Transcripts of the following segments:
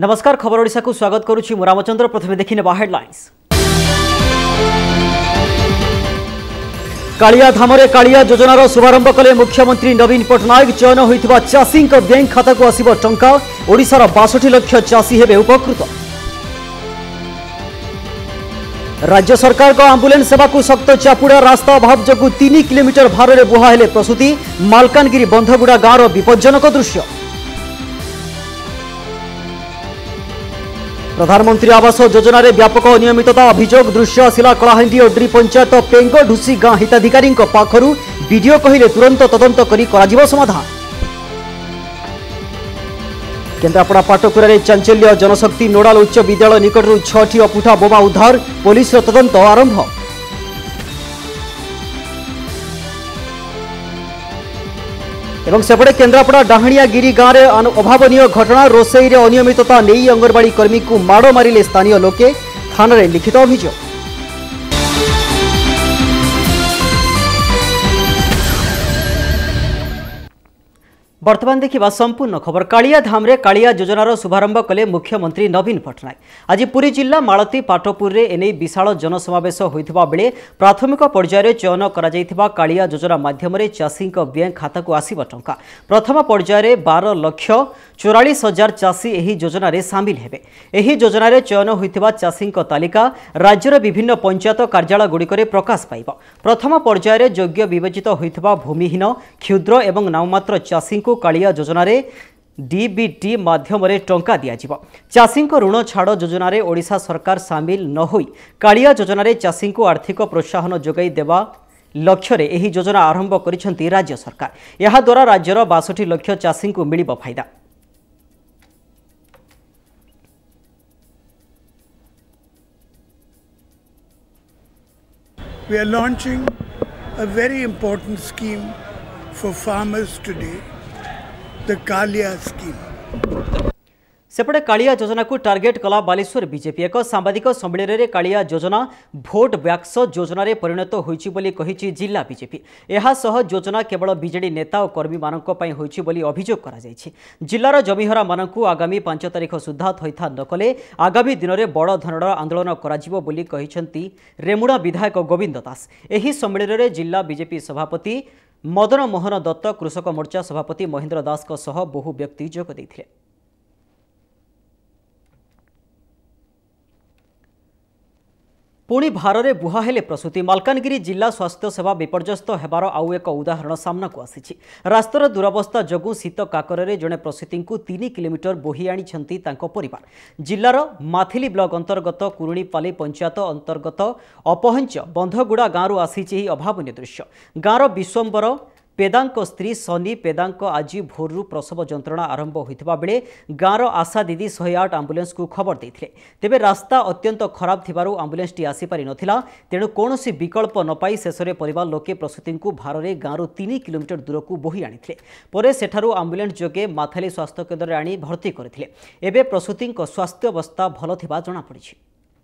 नमस्कार खबर ओडिशा को स्वागत करुछि मु रामचंद्र। प्रथमे देखि नेबा हेडलाइंस। कालिया धामरे कालिया योजनार शुभारंभ कले मुख्यमंत्री नवीन पट्टनायक। चयन होइथिबा चाषी बैंक खाता को आसिबो टंका। ओडिशार 62 लाख चाषी हेबे उपकृत। राज्य सरकार को आंबुलेंस सेवा को सख्त चापुड़ा। रास्ता अभाव जगु 3 किलोमीटर भार बुहा हेले प्रसूति। मालकानगिरी बंधगुड़ा गाँवर विपज्जनक दृश्य। प्रधानमंत्री आवास योजना रे व्यापक अनियमितता अभियोग दृश्य आसिला कलाहांडी ओड्री पंचायत पेंगढुसी गाँ हिताधिकारी पाखरु। वीडियो कहिले तुरंत तदंत करी कराजिबो समाधान। केन्द्रापड़ा पाटकुरा चांचल्य। जनशक्ति नोडाल उच्च विद्यालय निकटरू 6टी अपुठा बोमा उद्धार। पुलिस तदंत आरंभ। एवं सेपटे केन्द्रापड़ा डाहणियागिरी गाँव में अभावनीय घटना। रोसई रे अनियमितता नहीं अंगनवाड़ी कर्मी को माड़ मारिले स्थानीय लोके। थाना रे लिखित अभियोग। वर्तमान देखिबा संपूर्ण खबर। कालिया धामरे कालिया योजनार शुभारंभ कले मुख्यमंत्री नवीन पट्टनायक। आज पुरी जिला मालती पाटपुर रे एने विशाल जनसमावेश होइथिबा बेले प्राथमिक पर्यायर चयन करा जाइथिबा कालिया योजना माध्यम रे चाषी बैंक खाता को आसीबा टंका। प्रथम पर्यायर 12,44,000 चाषी एही योजना रे शामिल हेबे। एही योजना रे चयन होइथिबा चाषी तालिका राज्यर विभिन्न पंचायत कार्यालय गुड़िकरे प्रकाश पाइबा। प्रथम पर्यायर योग्य विवेचित होइथिबा भूमिहीन क्षुद्र एवं नाममात्र चाषी को कालिया योजना रे डीबीटी माध्यम रे टंका दिया जिवो। चाषी ऋण छाड़ योजना रे ओडिशा सरकार शामिल न होई कालिया योजना रे चाषी को आर्थिक प्रोत्साहन जोगाई देवा लक्ष्य रे एही योजना आरंभ करिसेंती राज्य सरकार। यहा द्वारा राज्यर 62 लाख चाषी को मिलिबो फायदा। We are launching a very important scheme for farmers today, the Kalia scheme. सेपटे कालिया योजना को टार्गेट कला बालेश्वर बीजेपी। एक सांबादिक सम्मेलन में कालिया योजना भोट बैक्स योजना रे परिणत होइछि बोली कहिछि जिला बीजेपी। एहा सह योजना केवल बीजेडी नेता और कर्मी मानक पई होइछि बोली अभियोग करा जाइछि। जिल्लार जमीहरा मानकु आगामी 5 तारिख सुद्धा थैथा नकले आगामी दिन में बड़ धरणर आंदोलन कराजिबो बोली कहिसंती रेमुणा विधायक गोविंद दास। एही सम्मेलन में जिला बीजेपी सभापति मदन मोहन दत्त, कृषक मोर्चा सभापति महेंद्र दास को सह बहु व्यक्ति जोग दैथिले। पुणी भारे बुहा हेले प्रसूति। मालकानगिरी जिला स्वास्थ्य सेवा विपर्यस्त हेबार आउ एक उदाहरण सामना को आसी। रास्तार दुरावस्था जगू शीत काकरे जड़े प्रसूति को 3 किलोमीटर बोही आनी परिवार। जिलार माथिली ब्लॉक अंतर्गत कुरुणीपाली पंचायत अंतर्गत अपहंच बंधगुड़ा गाँव आसी अभावनीय दृश्य। गाँवर विश्वम्बर पेदांक स्त्री सनी पेदांक आज भोरु प्रसव जंत्रणा आरंभ होइथिबा बेले गाँवर आशा दीदी 108 आंबुलेंस को खबर देथिले। तेबे रास्ता अत्यंत खराब थिबारु आंबुलेंस टी आसी पारि नथिला। तेणु कोनोसी विकल्प न पाई शेषरे परिवार लोके प्रसूति को भारे गाँव 3 किलोमीटर दूर को बोही आनिथिले। परे सेठारु आंबुलेंस जोगे माथाली स्वास्थ्य केन्द्र रे आनी भर्ती करथिले। एबे प्रसूति स्वास्थ्य अवस्था भल थिबा जणा पड़िछि।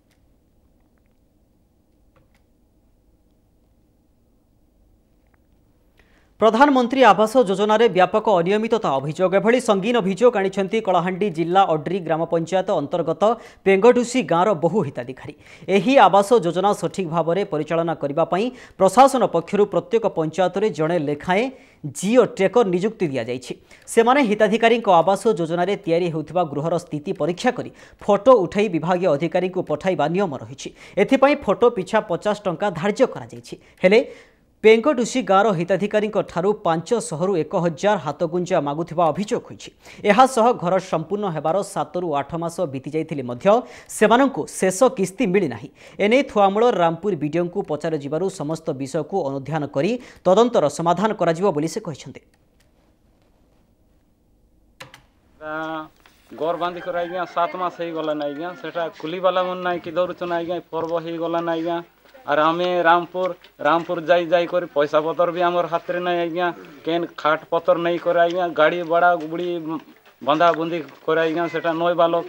प्रधानमंत्री आवास योजना रे व्यापक अनियमितता अभियोग। एभली संगीन अभियोग आनिछंती कलाहांडी जिला ओड्री ग्राम पंचायत अंतर्गत पेंगढुसी गाँवर बहु हिताधिकारी। एही आवास योजना सठिक भाव में परिचालना करबा पई प्रशासन पक्षरु प्रत्येक पंचायत रे जणे लेखाएं जिओ ट्रेकर नियुक्ति दिया जाइछि। सेमाने हिताधिकारी आवास योजना रे तैयारी होउथिबा गृहर स्थिति परीक्षा करी फोटो उठाई विभागीय अधिकारी को पठाइबा नियम रहिछि। एथिपई फोटो पिछा 50 टंका धार्य करा जाइछि। हेले पेंगढुसी गाँवर हिताधिकारी ठारू 500 रु 1000 हाथगुंजा मागुथिबा अभियोग होइछि। एहा सह घर संपूर्ण हेबार 7 रु 8 मास बीती जाइथिले मध्य सेमानंकु शेष किस्ती मिली नाही। एने थुआमूल रामपुर वीडियो को पचार जिबारु समस्त विषय को अनुध्यान करी तदंतर समाधान कराजिबो बोली से कहिसंते। गोर बांधी कर आइगा 7 मास हे गला नाही गा सेटा कुली वाला मन नाही कि दौर चना आइगा पर्व हे गला नाही गा। और आम रामपुर जाई कर पैसा पतर भी आमर हाथ में नहीं आज्ञा केन खाट पतर नहीं कर आज्ञा गाड़ी बड़ा बुड़ी बंधा बुंदी कर आज्ञा सेटा नय बालक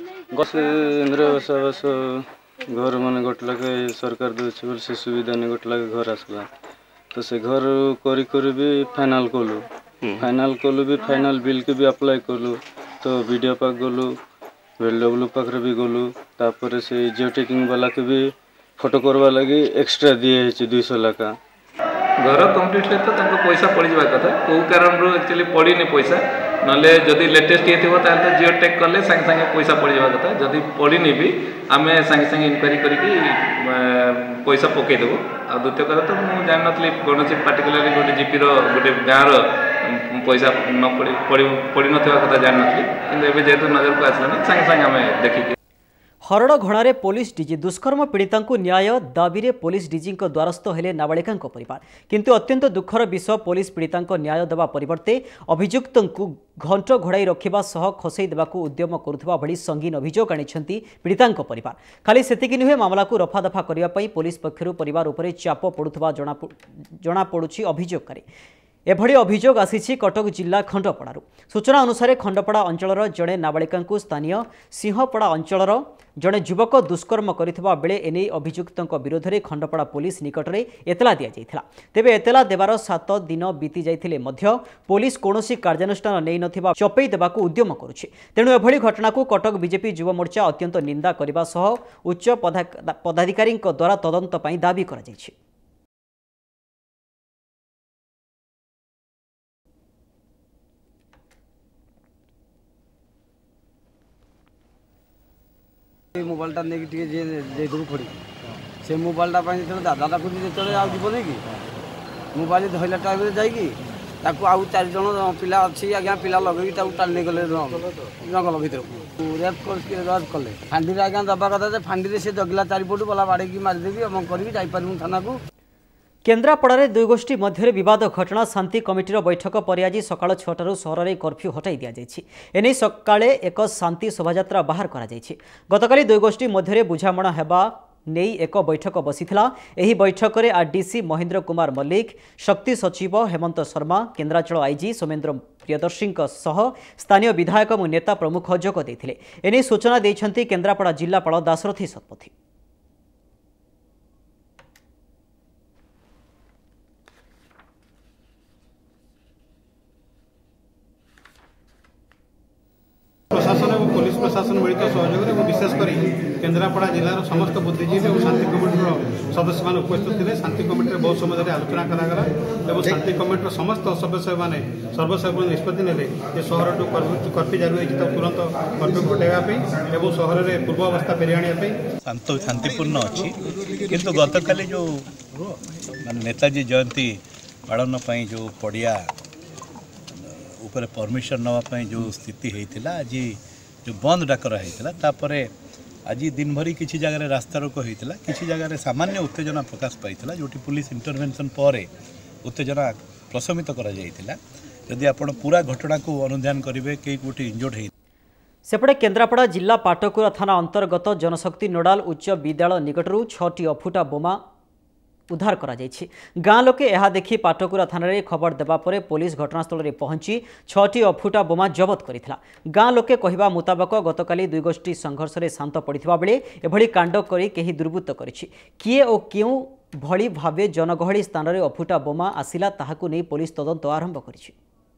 घर मान गोटे लगे सरकार दूसरे से सुविधा नहीं गोटे लगे घर आसला तो से घर कर भी फाइनाल कलु भी फाइनाल बिल के भी अप्लाई कलु तो वीडियो पाक गलु वेलडब्ल्यू पाखे भी गलु तापर से जियो टेकिंग वाला के भी फोटो करवा लगी एक्स्ट्रा दिए 200 लाखा घर कम्प्लीटली तो पैसा पड़ जा कथा कौ कारण एक्चुअली पड़नी पैसा ना जदि लेटेस्ट ये थो तो जियो टेक कले सागे सागे पैसा पड़ जा कथा जदि पड़नी भी आम सागे सागे इनक्वारी करके पैसा पकईदेव आ द्वितीय कथा तो मुझे जान नी कौन पार्टिकुलाली गोटे जीपी रोटे गाँव पैसा न पड़ ना कथा जान नी जेहेतु नजर को आसलानी सागे सागे आम देखिए हरड़घणारे पुलिस डीजी दुष्कर्म पीड़िता न्याय दाबी में पुलिस डीजी द्वारस्थ हेले नाबालिका परिवार किंतु अत्यंत दुखर विषय पुलिस पीड़िता न्याय देवा परिवर्ते अभियुक्त घंट घोड़ाई रखा सह खसई देवाक उद्यम करुवा भली संगीन अभियोग आनी पीड़िता परिवार खाली सेतिकी नुहे मामला को रफादफा करने पुलिस पक्षर परिवार उपर चाप पड़ुवा जनापड़ी अभियोगकारी एभली अभियोग आसी कटक जिला खंडपड़ारू सूचना अनुसार खंडपड़ा अंचल जड़े नाबालिका स्थानीय सिंहपड़ा अंचल जड़े युवक दुष्कर्म करथिबा बेले एने अभियुक्त विरोध में खंडपड़ा पुलिस निकट में एतला दि जाइथिला तेबे एतला देवार 7 दिन बीती जाइथिले मध्य पुलिस कौनसी कार्यानुष्ठान नहीं नथिबा चपई देबाकू उद्यम करुछि तेणु एभली घटना को कटक बीजेपी युव मोर्चा अत्यंत निंदा करबा सह उच्च पदाधिकारी द्वारा तदंत पई दाबी करा जाइछि। मोबाइलटा नहीं पड़ी से मोबाइलटा दादा डाकुची जो आबनी कि मोबाइल धरला टाइम जाकि आउ 4 जन पिला अच्छी आज्ञा पिला लगे टाणी गले जंगल भर रेप कले फांडी आज्ञा दबा कथा फांडी से जगला चारिपटू गला बाड़े मारिदेवी अम करी जापर थाना को केन्द्रापड़ारे दुई गोष्ठी मध्य विवाद घटना शांति कमिटीर बैठक पर आज सकाळ 6टारू सहर में कर्फ्यू हटाई दि एने सकाळे एक शांति शोभायात्रा बाहर करा गतकाली दुई गोष्ठी मध्य बुझामणा हेबा नहीं एक बैठक बसीथिला एही बैठक में आरडीसी महेंद्र कुमार मल्लिक शक्ति सचिव हेमंत शर्मा केन्द्रांचल आईजी सोमेन्द्र प्रियदर्शी सह स्थानीय विधायक और नेता प्रमुख जोग देथिले एने सूचना देइछंती केन्द्रापड़ा जिल्लापाल दाशरथी शतपथी। प्रशासन और पुलिस प्रशासन मिलित सहयोग में विशेषकर केन्द्रापड़ा जिलार समस्त बुद्धिजीवी और शांति कमिटर सदस्य मैंने उपस्थित थे। शांति कमिटी बहुत समय आलोचना करागला और शांति कमिटर समस्त सदस्य मैंने सर्वसर्व निष्पत्ति ने सहर कर्फ्यू जारी होती तुरंत कर्फ्यू हटाइवाई और सहर में पूर्व अवस्था फेरी आने शांतिपूर्ण अच्छी किंतु गतकाली जो नेताजी जयंती पालन जो पड़िया ऊपर परमिशन नापी जो स्थिति होता आज जो बंद डाकर होता आज दिन भरी किसी जगह रास्ता रोक होता किसी जगह सामान्य उत्तेजना प्रकाश पाई जो पुलिस इंटरवेंशन पर उत्तेजना प्रशमित करा आपण पूरा घटना को अनुधान करेंगे कई गोटे इंजोर्ड हो सेपटे केन्द्रापड़ा जिला पाटकुरा थाना अंतर्गत जनशक्ति नोडाल उच्च विद्यालय निकटरू 6टी अफुटा बोमा उद्धार करा जायछि। गाँ लोके यह देखि पाटकुरा थाना रे खबर देबा परे पुलिस घटनास्थल में पहुंची 6टी अफुटा बोमा जबत करिथिला। गाँ लोके कहिबा मुताबक गतकाली दुई गोष्ठी संघर्ष में शांत पड़िथिबा बेले एभली कांड करी केही दुर्बृत्त करिछि किए ओ केउ भली भावे जनगहली स्थान में अफुटा बोमा आसिला ताहाकु नै पुलिस तदंत आरंभ करिछि।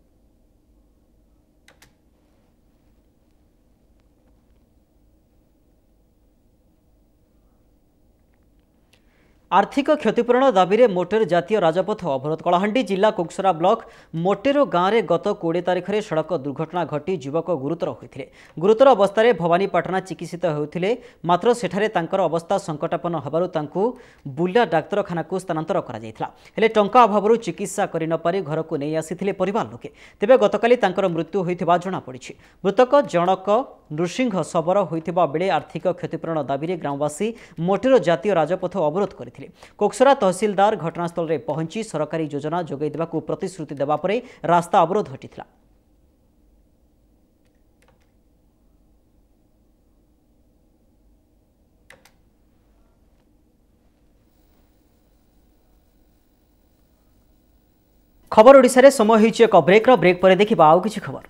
आर्थिक क्षतिपूरण दाबी में मोटेर जातीय राजपथ अवरोध कलाहांडी जिला कुक्सरा ब्लॉक मोटेरो गाँव में गत 20 तारिख में सड़क दुर्घटना घटी युवक गुरुतर होते गुरुतर अवस्था भवानीपाटना चिकित्सित होते मात्र सेठारे तांकर अवस्था संकटापन्न होबारु तांकु बुला डाक्तरखाना को स्थानांतर करा जायथिला हेले टंका अभावरु चिकित्सा करि न पारि घर को नहीं आसीथिले परिवार लोके तेबे गतकाली तांकर मृत्यु होइथिबा जणा पड़िछि। मृतक जनक नृसिंह शबर होइथिबा बेले आर्थिक क्षतिपूरण दाबी में ग्रामवासी मोटेरो जातीय राजपथ अवरोध करथिले। कोक्सरा तहसीलदार घटनास्थल में पहुंची सरकारी योजना जोगाई देबाकू प्रतिश्रुति देबा परे रास्ता अवरोध हटिथिला। खबर ओडिसा रे समय होइछि एक ब्रेक पर देखिबा आउ किछि खबर।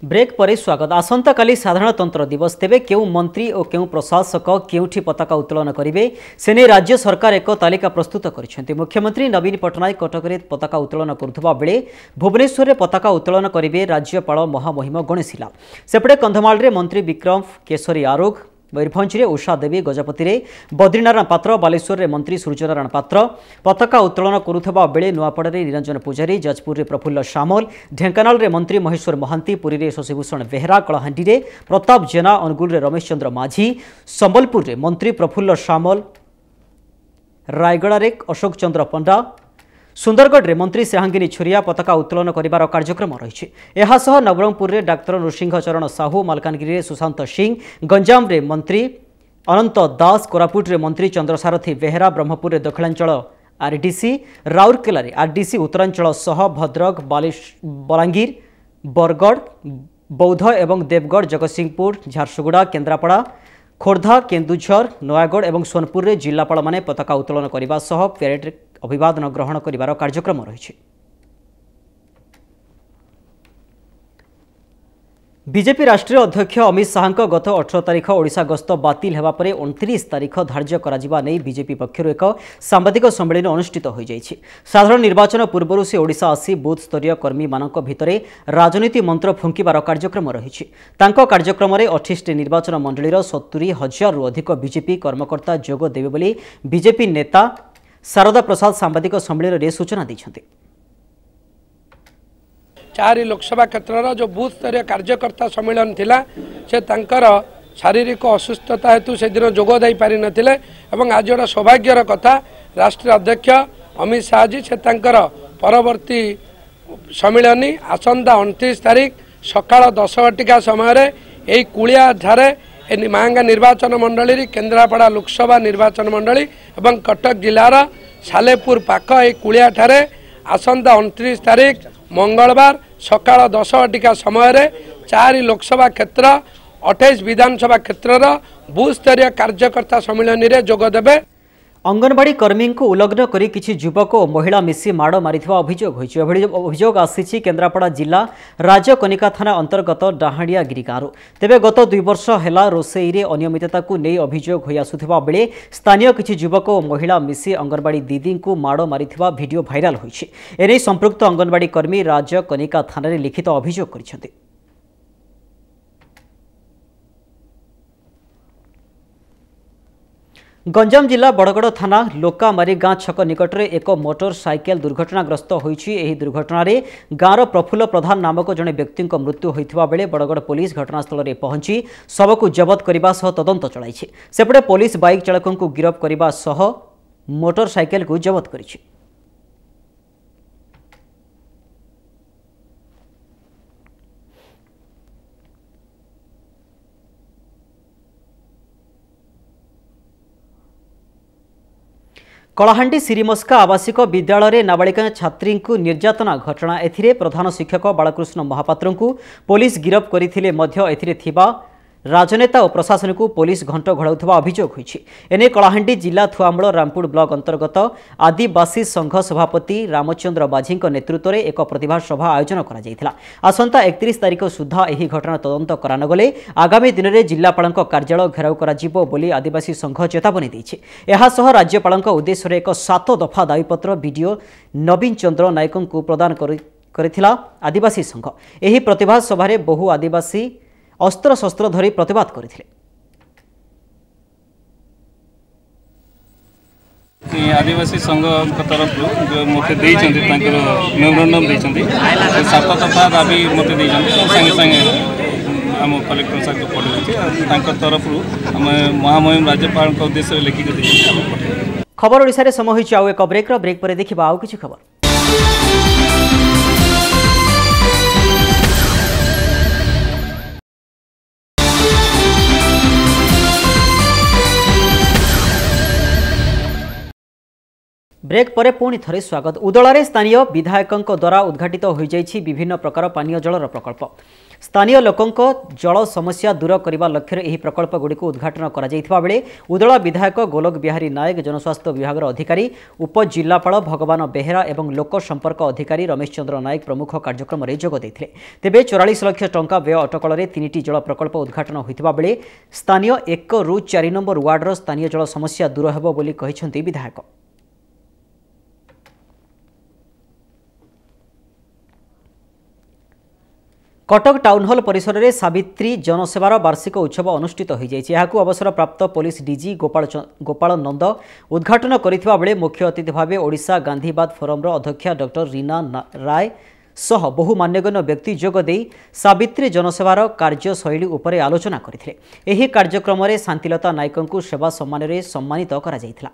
ब्रेक पर स्वागत। आसंता काली साधारणतंत्र दिवस तेबे केउ मंत्री और केउ प्रशासक केउठी पताका उत्तोलन करिवे सेने राज्य सरकार एक तालिका प्रस्तुत करिसेंति। मुख्यमंत्री नवीन पटनायक कटकरे पताका उत्तोलन करुथबा बेले भुवनेश्वर रे पताका उत्तोलन करिवे राज्यपाल महामहिम गणेशिला। सेपटे कंधमाल रे मंत्री विक्रम केशरी आरोग, मयूरभंज में उषा देवी, गजपति में बद्रीनारायण पात्र, बालेश्वर में मंत्री सूर्यनारायण पात्र पताका उत्तोलन करुथबा बेले नुआपड़ा रे निरंजन पूजारी, जाजपुर रे प्रफुल्ल सामल, ढेंकानाल रे मंत्री महेश्वर महांती, पुरी रे शशिभूषण बेहरा, कलाहांडी रे प्रताप जेना, अनुगुल रे रमेश चंद्र माझी, संबलपुर रे मंत्री प्रफुल्ल सामल, रायगड़ा रे अशोक चंद्र पंडा, सुंदरगढ़ रे मंत्री सेहांगिनी छुरिया पताका उत्तोलन करिवार कार्यक्रम रही। एहासह नवरंगपुर रे डाक्तर नृसिंह चरण साहू, मालकानगिरी रे सुशांत सिंह, गंजाम रे मंत्री अनंत दास, कोरापुट रे मंत्री चंद्रसारथी बेहरा, ब्रह्मपुर रे दक्षिणांचल आरडीसी, राउरकेला रे आरडीसी उत्तरांचल सह भद्रक, बलांगीर, बरगढ़, बौद्ध एवं देवगढ़, जगतसिंहपुर, झारसुगुड़ा, केन्द्रापड़ा, खोर्धा, केन्दुझर, नयागढ़ और सोनपुर रे जिलापाल माने पताका उत्तोलन करने सह परेड अभिवादन ग्रहण करिवार कार्यक्रम रही। बीजेपी राष्ट्रीय अध्यक्ष अमित शाह गत 18 तारिख ओडिशा गस्त बातिल हेबा परे 29 तारिख धार्य कराजिबा नै बीजेपी पक्षरु एक सांबादिक सम्मेलन अनुष्ठित होई जायछि। साधारण निर्वाचन पूर्वरु से ओडिशा आसी बूथ स्तरीय कर्मी मानक भितरे राजनीति मंत्र फुंकिबार कार्यक्रम रहिछि। तांको कार्यक्रम रे 28 निर्वाचन मंडलीर 70,000 रु अधिक बीजेपी कर्मकर्ता जोग देबे बोली बीजेपी नेता शारदा प्रसाद सांबादिक सम्मेलन रे सूचना दैछन्ति। 4 लोकसभा क्षेत्र जो बूथ स्तरीय कार्यकर्ता सम्मेलन थिला से तांकर शारीरिक असुस्थता हेतु से दिन जोग दे पारि नथिले एवं आज गोटे सौभाग्यर कथा राष्ट्रीय अध्यक्ष अमित शाह जी से तांकर परवर्ती सम्मेलन आसंता 29 तारिख सकाळ 10 घटिका समय यही कुलिया ठारे मांगा निर्वाचन मंडली केन्द्रापड़ा लोकसभा निर्वाचन मंडली एवं कटक जिलार सालेपुर पाख यही कुलिया ठारे आसंता 29 तारिख मंगलवार सकाळ 10 घटिका समय 4 लोकसभा क्षेत्र 28 विधानसभा क्षेत्र बूथ स्तरीय कार्यकर्ता सम्मेलन में जोगदेवे। अंगनवाड़ी कर्मी को उल्लग्न करी किछि युवक और महिला मिसी माड़ मारिथिबा अभियोग होइछि। अभियोग आसीछि केन्द्रापड़ा जिला राजकनिका थाना अंतर्गत डाहाणियागिरी गाँव। तेबे गत 2 वर्ष हेला रोसेई रे अनियमितता को नहीं अभियोग होई आसुथिबा बेले स्थानीय किछि युवक और महिला मिसी अंगनवाड़ी दीदी को माड़ मारिथिबा वीडियो भाइराल होइछि। एने संपृक्त अंगनवाड़ी कर्मी राजकनिका थाना रे लिखित अभियोग करिसेंति। गंजाम जिला बड़गड़ थाना लोकामारी गाँ छक निकट में एक मोटरसाइकेल दुर्घटनाग्रस्त होइछि। एही दुर्घटना रे गाँवर प्रफुल्ल प्रधान नामक जड़े व्यक्ति मृत्यु होइथिबा बेले बड़गड़ पुलिस घटनास्थल में पहुंची शवक जबत करने सह तदंत चलाइछि। सेपटे पुलिस बाइक चालकों को गिरफ्त करने सह मोटरसाइकेल को जबत करिछि। कलाहांडी सिरिमस्का आवासिक विद्यालय नाबालिका छात्री को निर्यातना घटना एथिरे प्रधान शिक्षक बालकृष्ण महापात्र को पुलिस गिरफ्त करथिले मध्य एथिरे थिबा राजनेता और प्रशासन को पुलिस घंट घोड़ाउथबा अभियोग होइछि। एने कलाहांडी जिला थुआमूल रामपुर ब्लॉक अंतर्गत आदिवासी संघ सभापति रामचंद्र बाझी नेतृत्व में एक प्रतिभा सभा आयोजन करा जायथिला। आसंता 31 तारिख सुधा यह घटना तदंत करानगले आगामी दिन में जिलापाल कार्यालय घेराव करा बोली आदिवासी संघ चेतावनी देछि। एहासह राज्यपाल उद्देश्य एक 7 दफा दाबीपत्र बीडीओ नवीन चंद्र नायक को प्रदान करिथिला आदिवासी संघ। एही प्रतिभा सभारे बहु आदिवासी अस्त्र शस्त्र धरी प्रतिवाद करथिले। आदिवासी संघ तरफ जो मत मेमोरांडम देते 7 दफा दाबी मत संगे संगे आम कलेक्टर साहब को पठाई तरफ महामहिम राज्यपाल उद्देश्य लिखिक खबर ओडिशा रे समय होइछि। आउ एक ब्रेक पर देखिबा आउ किछि खबर। ब्रेक पर पुणी थरे स्वागत। उदलारे स्थानीय विधायकों द्वारा उद्घाटित हो जाइछि विभिन्न प्रकार पानीय जलर प्रकल्प। स्थानीय लोकों जल समस्या दूर करने लक्ष्य यह प्रकल्प गुड़ी उद्घाटन कर बेले उदला विधायक गोलोक बिहारी नायक, जनस्वास्थ्य विभाग अधिकारी, उपजिलापाल भगवान बेहेरा और लोक संपर्क अधिकारी रमेश चंद्र नायक प्रमुख कार्यक्रम में जोग देते। तेबे 44 लाख टंका व्यय अटकल 3टी जल प्रकल्प उद्घाटन होता बेले स्थानीय 1 ରୁ 4 नंबर वार्डर स्थानीय जल समस्या दूर हेबो बोली कहिसेंती विधायक। कटक टाउन हॉल परिसर में सावित्री जनसेवार वार्षिक उत्सव अनुष्ठित हो जाइए। अवसर प्राप्त पुलिस डीजी गोपाल नंद उद्घाटन करथिबा बेले मुख्य अतिथि भाव ओडिशा गांधीवाद फोरम अध्यक्ष डॉक्टर रीना राय सह बहु मान्यगण्य व्यक्ति जोग देई सावित्री जनसेवार कार्यशैली उपरे आलोचना करथिले। एही कार्यक्रम में शांतिलता नायकों को सेवा सम्मान रे सम्मानित करा जायथिला।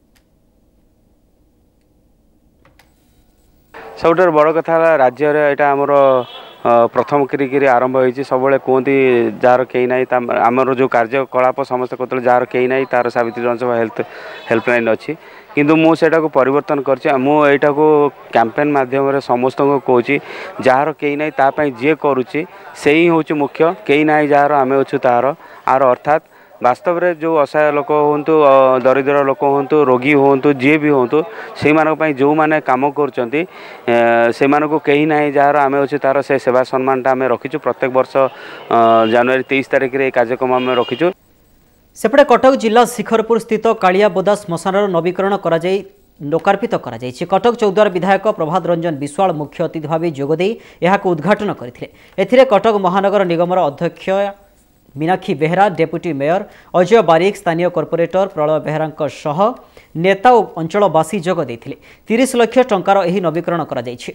सबुठार बड़ कथा राज्य रे एटा हमर प्रथम करी आरंभ होती सब कहते जार कई ना आमर जो कार्यकलाप समस्त कहते जार कई ना तार सावित्री जनसेवा हेल्पलाइन अच्छी किंतु मुझे परिवर्तन करटा को कैंपेन माध्यम समस्त को कहूँ जार कई ना तापाई जी करुच्ची से ही हूँ मुख्य कई ना जार आम अच्छु तार आर अर्थात वास्तव में जो असहाय लोक हूँ दरिद्र लोक हूँ रोगी हूँ जी भी हूँ से जो मैंने कम कर कहीं ना जार आम अच्छे तार से सेवा सम्मानटा आम रखीचु प्रत्येक वर्ष जनवरी 23 तारिख में कार्यक्रम आम रखीचु। सेपटे कटक जिला शिखरपुर स्थित कालियाबोदा श्मशान नवीकरण लोकार्पित कर कटक चौद्वार विधायक प्रभात रंजन विश्वाल मुख्य अतिथि भाव जोगदे उद्घाटन करते। कटक महानगर निगमर अध्यक्ष मीनाक्षी बेहेरा, डेप्यूटी मेयर अजय बारिक, स्थानीय कॉर्पोरेटर प्रलय बेहेरा सह नेता और अंचलवासी जोग देते। 30 लाख टंकार एही नवीकरण करा जायछि।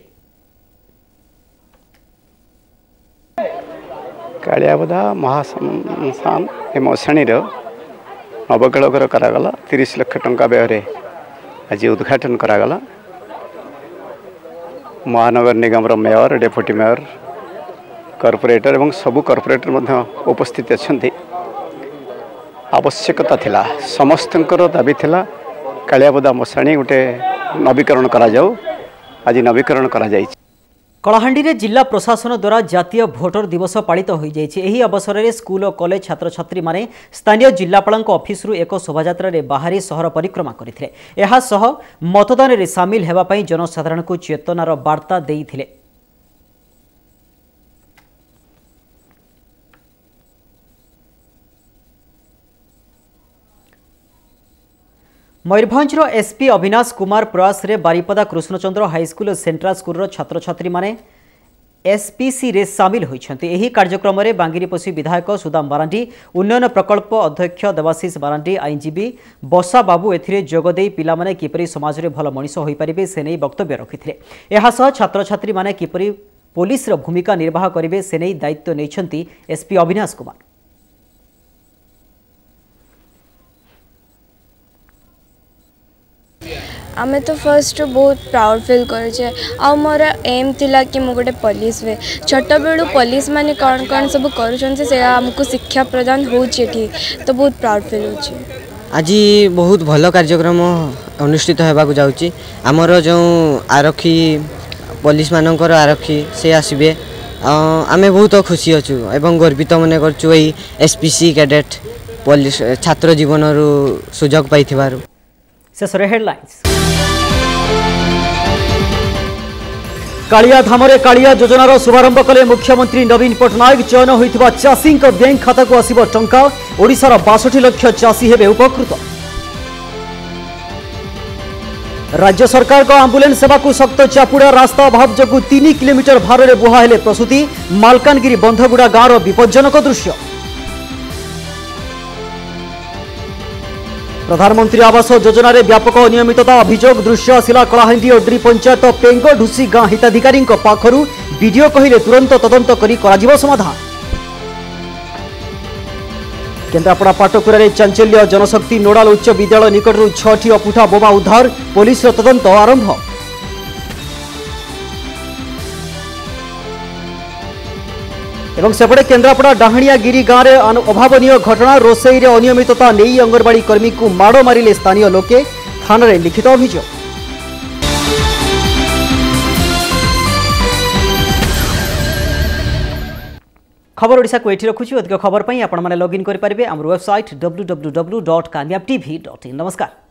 कालियाबोदा महाश्मशान मशाणी नवकलकर करागला 30 लाख टंका व्यय आज उद्घाटन करागला। महानगर निगम मेयर, डेप्यूटी मेयर, कॉर्पोरेटर एवं सबू कॉर्पोरेटर मध्य उपस्थित अच्छा आवश्यकता थिला समस्तंकर दाबी थिला कालियाबोदा मशाणी गोटे नवीकरण करा जाऊ। आज नवीकरण करा जाई। कलाहांडी रे जिला प्रशासन द्वारा जातीय भोटर दिवस पालित हो जाइए। एही अवसर में स्कूल और कॉलेज छात्र छात्री माने स्थानीय जिलापाल ऑफिस एक शोभायात्रा रे बाहरी सहर परिक्रमा करथिले। एहा सह मतदान रे सामिल हेबा पई जनसाधारण को चेतनार वार्ता देइथिले। मयूरभंजर एसपी अविनाश कुमार प्रयास रे बारिपदा कृष्णचंद्र हाईस्कूल और सेंट्रल स्कूल छात्र छात्री माने एसपीसी रे सामिल होइछन्ति। एही कार्यक्रम में बांगिरीपोषी विधायक सुदाम मारांडी, उन्नयन प्रकल्प अध्यक्ष देवाशीष मारांडी, आईनजीवी बसा बाबू एथिरे जोगदे पिला माने किपरि समाज रे भल मनीष होई परिबे से नै वक्तव्य रखिथिले। एहा सह छात्र छात्री माने किपरि पुलिस रो भूमिका निर्वाह करिवे से नै दायित्व नैछन्ति एसपी अविनाश कुमार। आमे तो फर्स्ट बहुत प्राउड फील करे आ मोर एम थिला कि मु गोटे पुलिस वे छोट बेलू पुलिस माने कौन कौन सब करूछन से हमको शिक्षा प्रदान होछि तो बहुत प्राउड फील होछि। आज बहुत भल कार्यक्रम अनुष्ठित होगा जाऊँगी। आमर जो आरक्षी पुलिस मानकर आरक्षी से आसबे आमे बहुत खुशी अच्छु एवं गर्वित मन कर एसपीसी कैडेट पुलिस छात्र जीवन सुजोग पाई। शेष हेडलाइंस। कालिया धामरे कालिया योजनार शुभारंभ कले मुख्यमंत्री नवीन पट्टनायक। चयन होइथिबा चाषी बैंक खाता को आसिबो टंका। ओडिशार 62 लाख चाषी हेबे उपकृत। राज्य सरकार को आंबुलेंस सेवा को सख्त चापुड़ा। रास्ता अभाव जगु 3 किलोमीटर भार बुहा हेले प्रसूति। मालकानगिरी बंधगुड़ा गाँव विपज्जनक दृश्य। प्रधानमंत्री आवास योजना रे व्यापक अनियमितता अभियोग दृश्य आसिला कलाहांडी ओड्री पंचायत पेंगढुसी गाँ हिताधिकारी पाखरु। वीडियो कहिले तुरंत तदंत करी कराजिबो समाधान। केन्द्रापड़ा पाटकुरा रे चांचल्य। जनशक्ति नोडाल उच्च विद्यालय निकटरू 6टी अपुठा बोमा उद्धार। पुलिस तदंत आरंभ। एवं सेपटे केन्द्रापड़ा डाहणियागिरी गाँव में अभावनीय घटना। रोसई रे अनियमितता नहीं अंगनवाड़ी कर्मी को माड़ मारिले स्थानीय लोके। थाना रे लिखित अभियोग। खबर ओडिशा को एठी रखुछु। अधिक खबर पई आपण माने लॉगिन करि परिबे हमर वेबसाइट www.kanyaptv.in। नमस्कार।